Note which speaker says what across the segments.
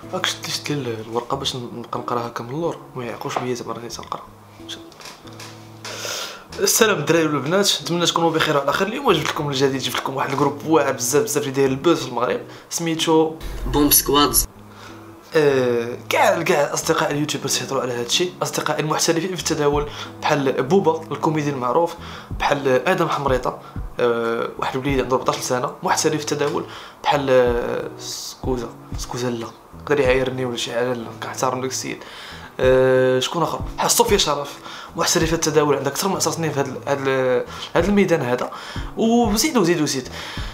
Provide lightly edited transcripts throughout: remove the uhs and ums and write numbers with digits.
Speaker 1: راك شدت لي الورقه باش نبقى نقراها هكا من اللور ما يعقوش بيا زعما راني تنقرا. السلام الدراري والبنات، نتمنى تكونوا بخير وعلى خير. اليوم جبت لكم الجديد، جبت لكم واحد الجروب واعر بزاف اللي داير البوز في المغرب سميتو
Speaker 2: بوم سكوادز.
Speaker 1: كاع اصدقاء اليوتيوبرز يهضروا على هذا الشيء، اصدقاء المحترفين في التداول بحال بوبا الكوميدي المعروف، بحال ادم حمريطه واحد الوليد عنده 14 سنه محترف في التداول، بحال سكوزا لا يقدر يعايرني ولا شي حاجه، لا كنحترم داك السيد. شكون اخر بحال صوفيا شرف محترفه في التداول، عندها اكثر من 10 سنين في هذا الميدان هذا، وزيد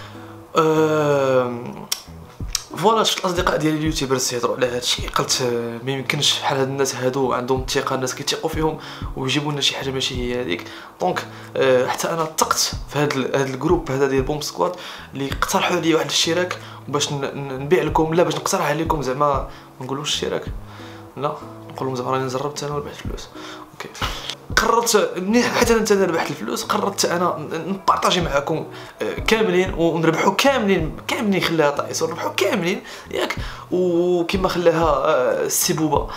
Speaker 1: فوالا. شفت الاصدقاء ديالي اليوتيوبرز يهضروا على هذا الشيء، قلت ما يمكنش بحال هاد الناس هادو عندهم الثقه، الناس كيثيقوا فيهم ويجيبوا لنا شي حاجه ماشي هي هذيك. دونك حتى انا ثقت في هذا الجروب هذا ديال بوم سكواد اللي اقترحوا عليا واحد الاشتراك باش نبيع لكم، لا باش نقترح عليكم زعما ما نقولوش اشتراك، لا نقول لهم زعما راني جربت انا وربحت فلوس. اوكي قررت حيت انا ربحت الفلوس، قررت انا نبارطاجي معكم كاملين ونربحوا كاملين خلاها طايس ونربحوا كاملين ياك. وكما خلاها السي بوبا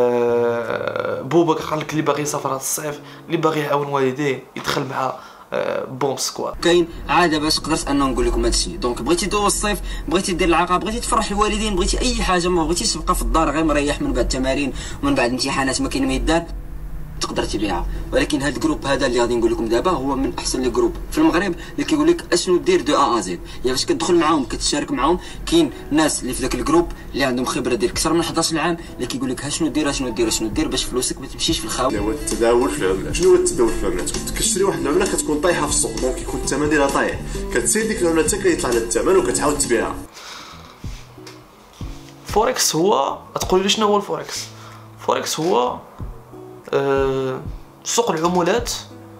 Speaker 1: قال لك اللي باغي يسافر هذا الصيف، اللي باغي يعاون والديه يدخل مع بوم سكواد.
Speaker 2: كاين عاده باش قدرت انه نقول لكم هادشي. دونك بغيتي دوز الصيف، بغيتي دير العقاب، بغيتي تفرح الوالدين، بغيتي اي حاجه، ما بغيتيش تبقى في الدار غير مريح من بعد التمارين ومن بعد امتحانات ما كاين ما يدار، تقدر تبيعها. ولكن هذا الجروب هذا اللي غادي نقول لكم دابا هو من احسن لي جروب في المغرب اللي كيقول لك اشنو دير دو ا زد. يعني باش كتدخل معاهم كتشارك معاهم، كاين ناس اللي في ذاك الجروب اللي عندهم خبره ديال اكثر من 11 عام اللي كيقول لك شنو دير باش فلوسك ما تمشيش في الخاوي.
Speaker 3: هو التداول في العملات. شنو هو التداول في العملات؟ كنت كتشري واحد العمله كتكون طايحه في السوق، دونك كيكون الثمن ديالها طايح، كتسير ديك العمله حتى كيطلع لها الثمن وكتعاود تبيعها.
Speaker 1: فوركس هو تقول لي شنو هو الفوركس؟ فوركس هو سوق العملات،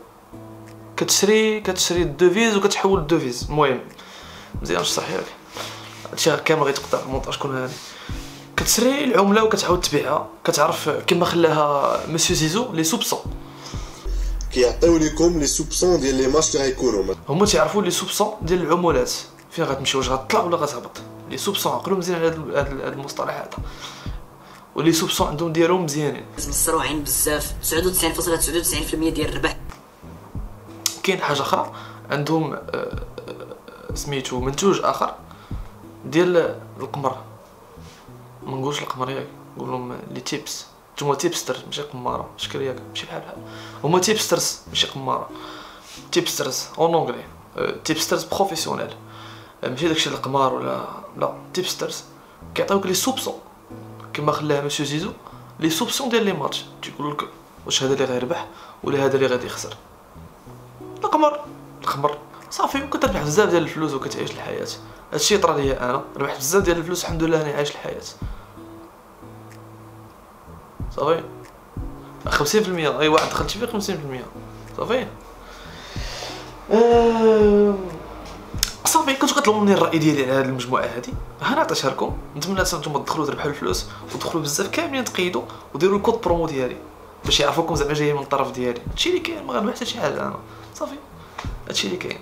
Speaker 1: كتشري الدوفيز وكتحول الدوفيز. المهم مزيان نشرح لك هادشي كامل غيتقطع في المونتاج شكون هاني. كتشري العمله وكتعاود تبيعها، كتعرف كما خلاها مسيو زيزو لي سوبسون،
Speaker 4: كيعطيو لكم لي سوبسون ديال لي ماتش اللي غيكونوا.
Speaker 1: هما تيعرفوا لي سوبسون ديال العملات فين غتمشي، واش غتطلع ولا غتهبط. لي سوبسون عقلوا مزيان على هذا المصطلح هذا، ولي سوبسون عندهم ديالهم مزيانين
Speaker 2: مسروعين بزاف. 99.99% ديال الربح.
Speaker 1: كاين حاجه اخرى عندهم سميتو منتوج اخر ديال القمر، ما نقولش القمر ياك، نقول لهم لي تيبس، نتوما تيبسترز ماشي قماره، شكل ياك ماشي بحال هما تيبسترز ماشي قماره، تيبسترز اون اونغلي، تيبسترز بروفيسيونيل، ماشي داكشي القمار ولا لا. تيبسترز كيعطيوك لي سوبسون كما خلاها مسيو زيزو، لي سوبسيون ديال لي ماتش، تيقول لك واش هذا اللي غيربح ولا هذا اللي غادي يخسر. القمر صافي، وكتربح بزاف ديال الفلوس وكتعيش الحياه. هادشي طرا ليا انا، ربحت بزاف ديال الفلوس الحمد لله راني عايش الحياه صافي. 50% اي واحد دخلت فيه 50% صافي. صافي كنتو كطلبوني الراي ديالي على هذه المجموعه هذه، ها انا عطيتها لكم. نتمنى نتوما تدخلوا تربحوا الفلوس ودخلوا بزاف كاملين تقيدوا وديروا الكود برومو ديالي باش يعرفوكم زعما جايين من الطرف ديالي. هادشي اللي كاين، ما غنبيع حتى شي حاجه انا صافي. هادشي اللي كاين.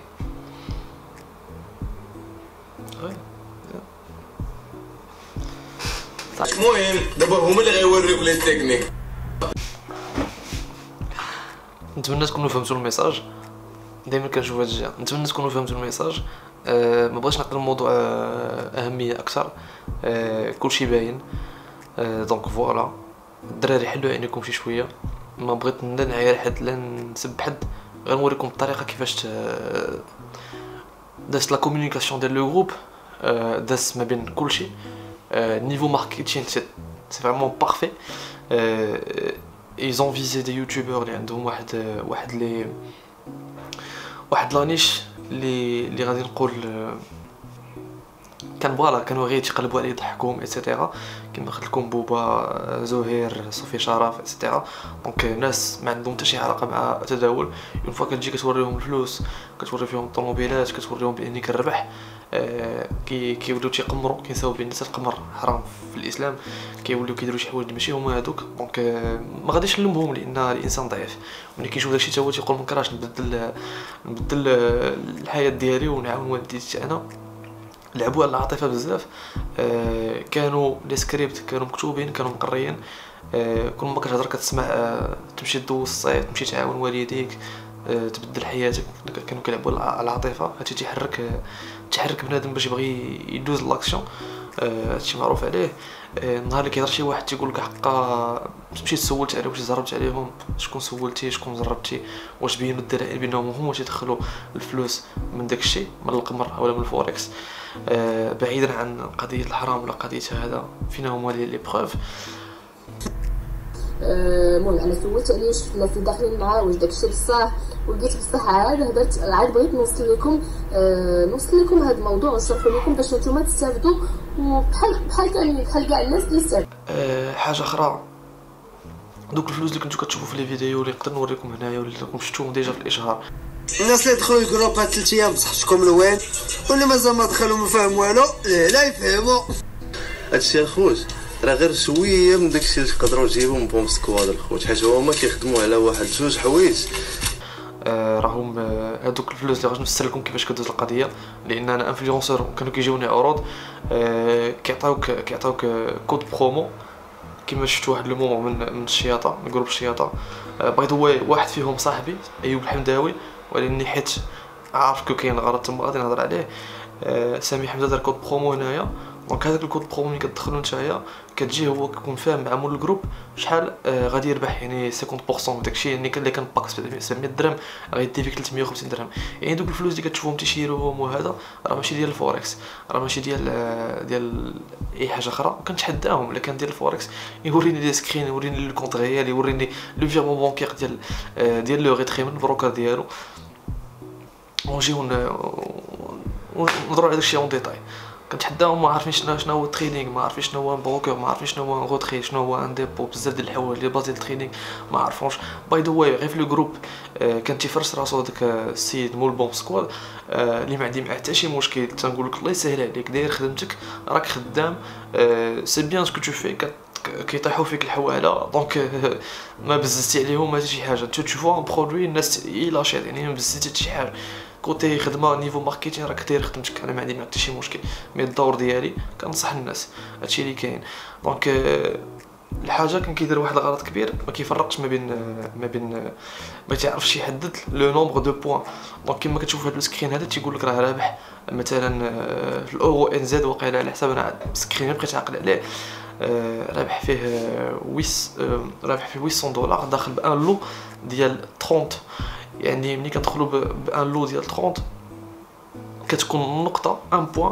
Speaker 5: المهم دابا هما اللي غيوريوك لي تكنيك.
Speaker 1: نتمنى تكونوا فهمتوا الميساج، دائما كنشوف هاد الجهه. نتمنى تكونوا فهمتوا الميساج. ما بغيتش نعطي الموضوع اهميه اكثر، كلشي باين. دونك فوالا الدراري حلوا عينيكم شي شويه، ما بغيت لا نعاير حد لا نسب حد، غنوريكم الطريقه كيفاش دازت لا كومونيكاسيون ديال لو جروب، داز ما بين كلشي. نيفو ماركتينغ سي فريمون بارفي. ils ont visé des youtubeurs اللي عندهم واحد لانيش اللي غادي نقول كان فوالا كانوا غير يتقلبوا عليه يضحكوهم ايتترا، كيما قلت لكم بوبا، زهير، صوفي شرف ايتترا. دونك ناس ما عندهم حتى شي علاقه مع التداول، اون فوا كتجي كتوريهم الفلوس، كتوري فيهم الطوموبيلات، كتوريهم باني كنربح، كيوليو تيقمروا، كينساو بان القمر حرام في الاسلام، كيوليو كيديروا شي حوايج ماشي هما هذوك. دونك ما غاديش نلومهم لان الانسان ضعيف، ملي كيشوف داكشي حتى هو تيقول منكرهش نبدل الحياه ديالي ونعاون والديتي انا. لعبوا على العاطفه بزاف. كانوا لي سكريبت كانوا مكتوبين، كانوا مقريين. كل ما كتهضر كتسمع تمشي دوز الصيد، تمشي تعاون والديك، تبدل حياتك. كانوا كيلعبوا على العاطفه. هادشي تيحرك بنادم باش يبغي يدوز لاكسيون. هادشي معروف عليه. النهار اللي كيهضر شي واحد تيقول لك حقا تمشي سولت عليه، واش جربت عليهم، شكون سولتي، شكون جربتي، واش بينوا الدلائل بانهم هما تيدخلوا الفلوس من داك الشيء، من القمر ولا من الفوركس. بعيدا عن قضيه الحرام ولا قضيه هذا، فينا هما لي بروف.
Speaker 6: المهم انا سولت عليه شفت الناس اللي داخلين معاه واش داكشي بصح، ولقيت بصح عاد هضرت عاد بغيت نوصل لكم هذا الموضوع ونشرح لكم باش نتوما تستافدوا، وبحال كاع الناس اللي استافدوا.
Speaker 1: حاجه اخرى، دوك الفلوس اللي كنتو كتشوفوا في لي فيديو اللي نقدر نوريكم هنايا واللي راكم شفتوهم ديجا في الاشهار،
Speaker 7: الناس اللي دخلوا الجروب هاد 3 ايام بصحتكم لوين، واللي مازال ما دخلوا ما فاهم والو لا يفهموا
Speaker 4: هادشي الخوت راه غير شويه من داكشي اللي تقدروا تجيبوا من بوم سكواد الخوت، حيت هما كيخدموا على واحد 2 حوايج.
Speaker 1: راهم هذوك الفلوس اللي غادي نفسر لكم كيفاش كدوز القضيه، لان انا انفلونسور كانوا كيجيوني عروض كيعطيوك كود برومو كما شفتوا واحد لو مومون من الشياطه، من جروب الشياطه. بغيت هو واحد فيهم صاحبي ايوب الحمداوي، ولكن حيت عارف كاين غلط تما غادي نهضر عليه. سامي حمزه دار كود برومو هنايا، دونك هذاك الكود برومو ملي كتدخلوا نتايا كتجي هو كيكون فاهم مع مول الجروب شحال غادي يربح، يعني 50% من داكشي. يعني اللي كان باك 700 درهم غيدي فيك 350 درهم. يعني دوك الفلوس اللي كتشوفهم تيشيروهم وهذا راه ماشي ديال الفوركس، راه ماشي ديال اي حاجه اخرى. كنتحداهم الا كان ديال الفوركس يوريني لي سكرين، يوريني لي كونط ريال، يوريني لو فيرمون بونكير ديال لو ريتري من البروكر ديالو، ونجيو نهضروا على داكشي اون ديتاي. كنتحداهم ما عارفين شنو هو التريدينغ، ما عارفين شنو هو بروكر، ما عارفين شنو هو روتري، شنو هو ان ديبو، بزاف ديال الحوايج اللي بازي التريدينغ ما عرفونش. باي ذا واي غير في لو جروب كان تيفرس راسو داك السيد مول بوم سكواد اللي ما عندي معاه حتى شي مشكل. تنقول لك الله يسهل عليك، داير خدمتك، راك خدام، سي بيان سكو تو في. كيطيحوا فيك الحواله، دونك ما بززتي عليهم حتى شي حاجه. تشوفوا ان برودوي الناس يلاشيط، يعني ما بززتي حتى شي حاجه. كوتي خدمه نيفو ماركتين راك داير خدمتك، انا ما عندي معاك حتى شي مشكل. مي الدور ديالي كنصح الناس، هادشي اللي كاين. دونك الحاجه كان كيدير واحد الغلط كبير، ما كيفرقش ما بين ما تعرفش يحدد لو نومبر دو بوين. دونك كما كتشوف هاد السكرين هذا تيقول لك راه رابح مثلا في الاورو ان زد، وقيله على حساب انا السكرين بقيت عاقل عليه، رابح فيه رابح فيه $800 داخل بان لو ديال 30. يعني ملي كندخلوا بان لو ديال 30 كتكون النقطه 1 بوين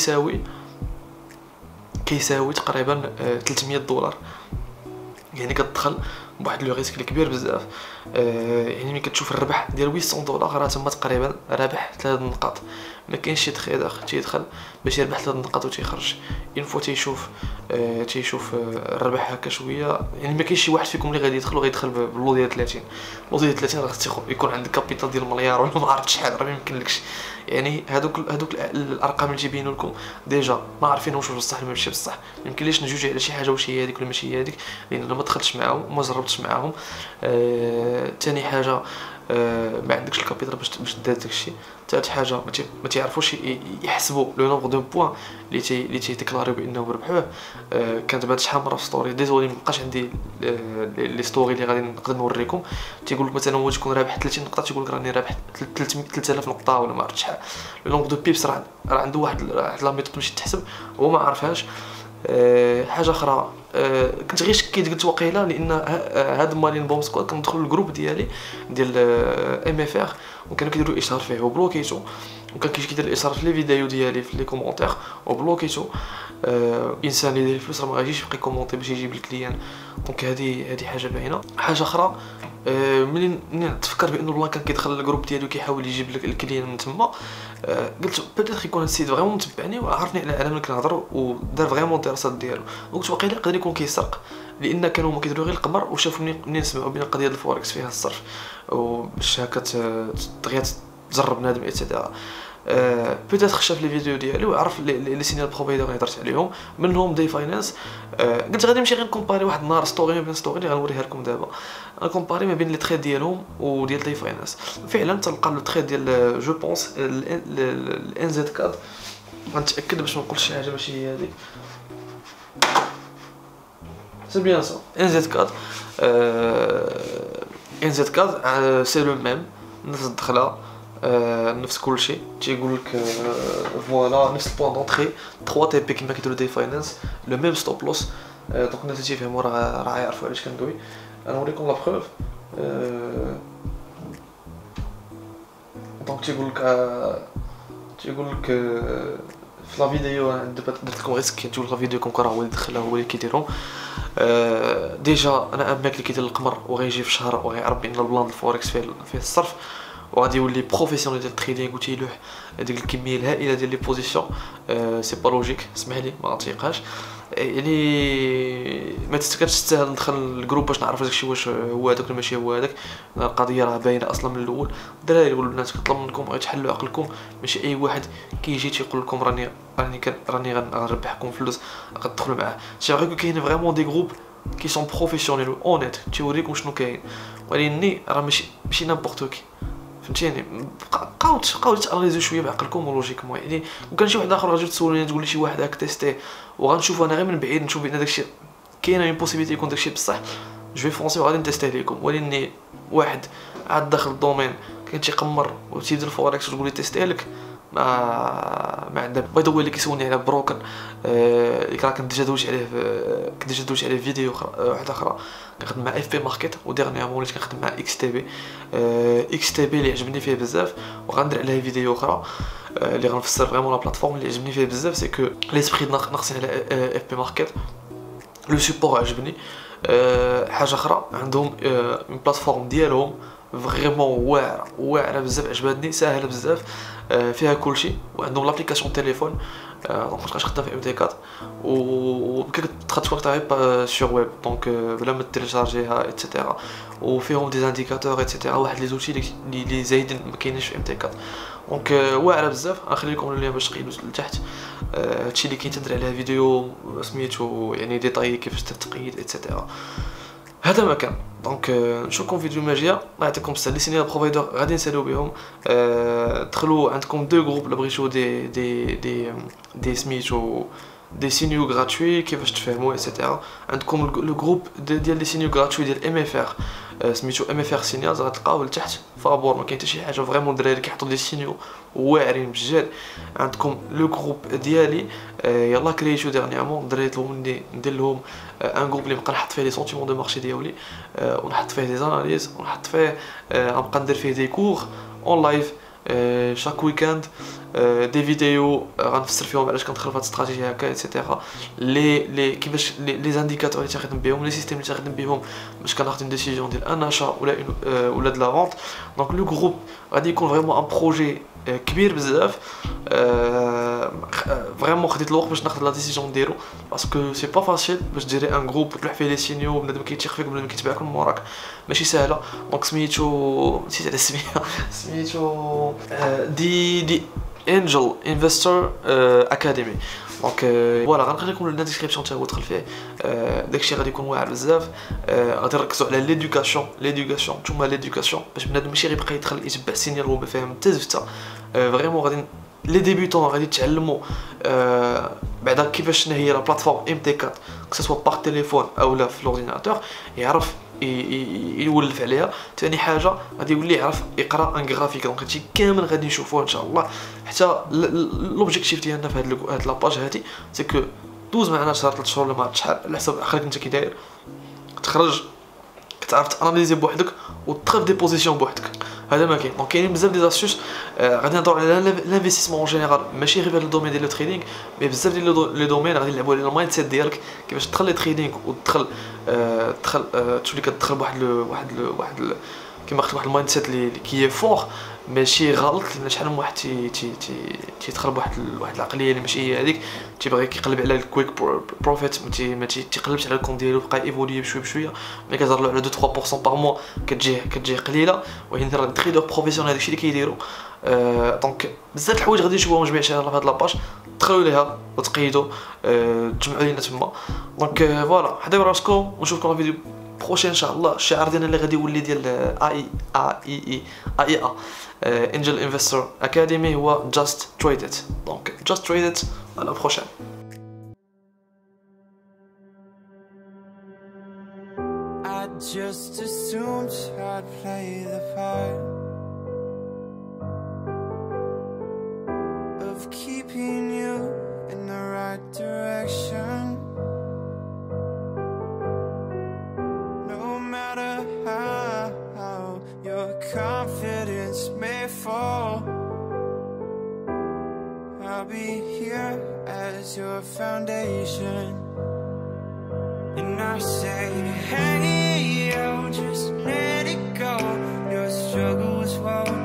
Speaker 1: كيساوي تقريبا $300. يعني كتدخل بواحد لو ريسك كبير بزاف. يعني ملي كتشوف الربح ديال $800 راه تما تقريبا رابح 3 نقاط. ما كاينش شي تريدر تيدخل باش يربح 3 نقاط وتيخرج. انفو تيشوف الربح هكا شويه. يعني ما كاينش شي واحد فيكم اللي غادي يدخل باللو ديال 30. اللو ديال 30 راه خصك يكون عندك كابيتال ديال مليار ولا ما عرفت شحال، راه ما يمكنلكش. يعني هادوك الارقام اللي جايبينوا لكم ديجا ما عارفينوش واش بصح ولا ماشي بصح. ما يمكنليش نجوجي على شي حاجه واش هي هذيك ولا ماشي هي هذيك، لان انا ما دخلتش معاهم وما جربتش معاهم. ثاني حاجه ما عندكش الكابيتال باش دير داكشي. ثالث حاجه ما تعرفوش يحسبوا لو نومبر دو بوين اللي تيديكلاريو بانهم ربحوه. كانت بعد شحال مره في ستوري، ديزولي مابقاش عندي لي ستوري اللي غادي نقدر نوريكم. تيقول لك مثلا هو تكون رابح 30 نقطه، تيقول لك راني رابح 3000 نقطه ولا ما عرفت شحال. لو نومبر دو بيبس راه عنده واحد لا ميثود باش تحسب، هو ما عرفهاش. حاجه اخرى كنت غير شكيت قلت وقيله، لان هاد مالين بوم سكواد كندخل الجروب ديالي ديال ام اف ار وكانوا كيديروا اشهار فيه وبلوكيتو، وكان كيدير الاشهار في لي فيديو ديالي في لي كومونتير وبلوكيتو. انسان اللي يدير فلوس راه ما غاديش يبقى يكومونتي باش يجيب الكليان. دونك هذه حاجه باينه. حاجه اخرى ملي تفكر بان الله كان كيدخل الجروب ديالو وكيحاول يجيب لك الكليان من تما، قلت بيتيت يكون هاد السيد فريمون متبعني وعرفني على من كنهضر ودار فريمون الدراسات ديالو. قلت واقيلا يقدر يكون كيسرق، لان كانوا هما كيديروا غير القمر وشافوا منين سمعوا بين قضيه الفوركس فيها الصرف وباش هكا دغيا تجرب بنادم ايتترا. بيتيت خشى في لي فيديو ديالو وعرف لي سينيال بروفايدر اللي هضرت عليهم منهم دي فاينانس. قلت غادي نمشي غير نكومباري واحد النهار ستوري ما بين ستوري اللي غنوريها لكم دابا، نكومباري ما بين لي تريد ديالهم وديال دي فاينانس. فعلا تلقى لو تريد ديال جو بونس الان زد كاد غنتاكد باش ما نقولش شي حاجه ماشي هي هذيك. سي بيان سا NZ4 NZ4 سي لو ميم، نفس الدخله نفس كلشي. تيقول لك فوالا نفس البوان دونطري 3 تي بي كيما كيديروا دي فاينانس، لو ميم ستوب لوس. دونك الناس تيفهموا راه يعرفوا علاش كندوي. انا نوريكم لا بروف. دونك تيقول لك في لا فيديو دابا درت لكم غير سكين تقول لا فيديو كون راه هو اللي دخلها هو اللي كيديرهم. ديجا انا اماك اللي كيدير القمر وغيجي في شهر وغيعرف بان البلان الفوركس فيه الصرف، وغادي يولي بروفيسيونيل ديال التريدينغ وتيلوح ديك الكميه الهائله ديال لي بوزيسيون. سي با لوجيك، اسمح لي ما نطيقهاش. يعني ما تستاهل ندخل الجروب باش نعرف داكشي واش هو هذاك ولا ماشي هو هذاك. القضيه راه باينه اصلا من الاول. الدراري والبنات كنطلب منكم غير تحلوا عقلكم، ماشي اي واحد كيجي تيقول لكم راني غنربحكم فلوس غتدخلوا معاه. سي فري كاين فريمون دي جروب كي سون بروفيسيونيل اونيت تيوريكم شنو كاين، ولكن راه ماشي نامبورط كي، فهمتيني. بقاو تاناليزيو شويه بعقلكم ولوجيكمون. يعني وكان شي واحد اخر غتجي تسولني تقول لي شي واحد هاك تيستي وغنشوف انا غير من بعيد نشوف بان داكشي كاينه اون بوسيبيتي يكون داكشي بصح، جو في فونسي وغادي نتيستيه ليكم. ولكن واحد عاد داخل الدومين كان تيقمر وتيدير الفوركس وتقول لي تيستيه لك، ما عندنا. باي ذا اللي كيسولني على بروكن اللي كنت ديجا دوزت عليه فيديو واحده اخرى. كنخدم مع اف بي ماركت وديرنيامون وليت كنخدم مع اكس تي بي اللي عجبني فيه بزاف، وغندير عليه فيديو اخرى اللي غنفسر فريمون لا بلاتفورم اللي عجبني فيه بزاف. سي كو ليسبري ناقصين على اف بي ماركت، لو سيبور عجبني. حاجه اخرى عندهم اون بلاتفورم ديالهم فريمون واعره بزاف، عجبتني ساهله بزاف، فيها كلشي، وعندهم لابليكاسيون تليفون. دونك كنت خدام في MT4 وكنت تكونيكتا سور ويب، دونك بلا ما تيليشارجيها ايتترا، وفيهم دي انديكاتور ايتترا، واحد لي زوتي اللي زايدين ما كاينينش في MT4. دونك واعره بزاف. غنخلي لكم اللين باش تقيدوا لتحت هادشي اللي كاين تندير عليه فيديو سميتو يعني ديطاي كيفاش تقيد ايتترا. هذا ما كان. دونك نشوفكم فيديو ماجيه. الله يعطيكم الصحه. لي سينيور بروفايدر غادي نساليو بهم. دخلوا عندكم دو جروب لا بغيتو دي سميتو دي سينيو غراتوي كيفاش تفهموا ايتترا. عندكم لو جروب ديال لي سينيو غراتوي ديال MFR سميتو MFR سينيالز، غتلقاو لتحت فابور. ما كاين حتى شي حاجه، فريمون الدراري كيحطوا دي سينيو واعرين بجد. عندكم لو جروب ديالي يلا كرييتو ديرنيامون، الدراري طلبوا مني ندير لهم ان جروب اللي نبقى نحط فيه لي سونتيمون دو مارشي ديالي، ونحط فيه دي زاناليز، ونحط فيه غنبقى ندير فيه دي كور اون لايف شاك ويكاند، دي فيديو غنفسر فيهم علاش كندخل في هاد الاستراتيجيه هكا ايتترا، لي كيفاش لي زانديكاتور اللي تخدم بهم، لي سيستيم اللي تخدم بهم باش كناخذ اون ديسيجن ديال ان اشا ولا دو لا فونت. دونك لو جروب غادي يكون فريمون ان بروجي كبير بزاف. فريمون خديت الوقت باش ناخذ لا ديسيجن نديرو، باسكو سي با فاسيل باش ديري ان جروب وتلوح فيه لي سينيو بنادم كيتيق فيك بنادم كيتبعك من موراك، ماشي سهله. دونك سميتو نسيت على السميه سميتو دي انجل انفستور اكاديمي. دونك فوالا غنخلي لكم لنا ديسكريبسيون تا هو دخل فيه. داكشي غادي يكون واعر بزاف. غادي نركزوا على ليدوكاسيون ثم ليدوكاسيون باش بنادم ماشي غيبقى يدخل يتبع سينيال وهو ما فاهم حتى زفته. فريمون غادي لي ديبيوتون غادي يتعلموا بعدا كيفاش شنو هي لا بلاتفورم MT4 كسوا باغ تليفون او لا في لورديناتور، يعرف يولف عليها. ثاني حاجه غادي يولي يعرف يقرا ان غرافيك. دونك هادشي كامل غادي نشوفوه ان شاء الله. حتى لوبجيكتيف ديالنا في هاد لاباج هادي سي كو دوز معنا شهر 3 شهور ولا ما عرفت شحال، على حسب عقلك انت كي داير، تخرج كتعرف تاناليزي بوحدك وتدخل دي بوزيسيون بوحدك. هذا ما كاين. دونك كاينين بزاف دي زاستوس. غادي نهضروا على لانفستيسمون اون جينيرال، ماشي غير في الدومين ديال التريدينغ، مي بزاف ديال لي دومين غادي نلعبوا على المايند سيت ديالك، كيفاش تدخل لي تريدينغ وتدخل تولي كتدخل بواحد كيما قلت واحد المايند سيت اللي كي فور ماشي غلط. لان شحال من واحد تيدخل بواحد العقليه اللي ماشي هي هذيك، تيبغي كيقلب على الكويك بروفيت، ما تيقلبش على الكون ديالو، بقى ايفولي بشويه ملي كتهضر له على 2-3% باغ موا كتجي قليله. ولكن راه التريدر بروفيسيونيل داكشي اللي كيديروا. دونك بزاف الحوايج غادي نشوفوهم جميع في هاد لاباج، دخلوا ليها وتقيدوا تجمعوا لينا تما. دونك فوالا حضروا راسكم ونشوفكم في فيديو بروشين ان شاء الله الشعار ديالنا اللي غادي يولي ديال اي انجل انفستور اكاديمي هو just trade it. دونك just trade it. à la prochaine.
Speaker 8: I just assumed I'd play the part of keeping you in the right direction. No matter how your confidence may fall, I'll be here as your foundation. And I say, hey, yo, just let it go. Your struggles won't